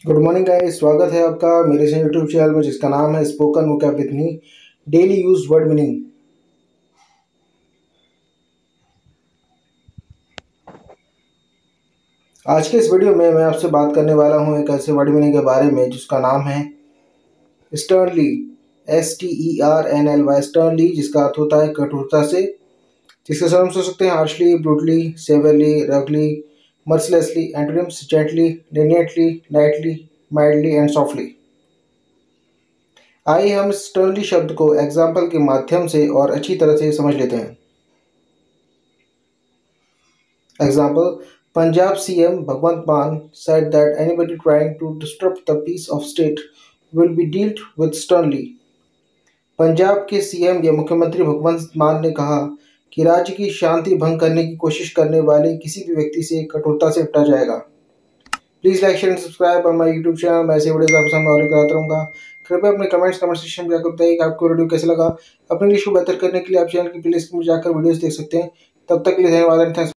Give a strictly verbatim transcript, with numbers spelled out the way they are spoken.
Good morning guys, स्वागत है आपका मेरे से यूट्यूब चैनल में जिसका नाम है spoken vocab with me. Daily use word meaning. आज के इस वीडियो में मैं आपसे बात करने वाला हूं एक ऐसे वर्ड मीनिंग के बारे में जिसका नाम है sternly. S T E R N L Y sternly, जिसका अर्थ होता है कठोरता से। जिसके साथ हम सोच सकते हैं हार्शली, ब्रूटली, सेवरली, रगली, mercilessly. Antonyms: gently, leniently, lightly, mildly and softly. आइए हम स्टर्नली शब्द को एग्जाम्पल के माध्यम से और अच्छी तरह से समझ लेते हैं। एग्जाम्पल: पंजाब सीएम भगवंत मान said that anybody trying to disrupt the peace of state will be dealt with sternly। Punjab के सीएम या मुख्यमंत्री भगवंत मान ने कहा कि राज्य की शांति भंग करने की कोशिश करने वाले किसी भी व्यक्ति से कठोरता से निपटा जाएगा। Please like share and subscribe on my YouTube channel. मैं ऐसे वीडियोस आपके सामने और लेकर आता रहूँगा। कृपया अपने कमेंट्स कमेंट सेक्शन में जाकर बताइए कि आपको वीडियो कैसे लगा। अपने इंग्लिश को बेहतर करने के लिए आप चैनल की प्लेलिस्ट में जाकर वीडियोस देख सकते हैं। तब तक के लिए धन्यवाद एंड थैंक्स।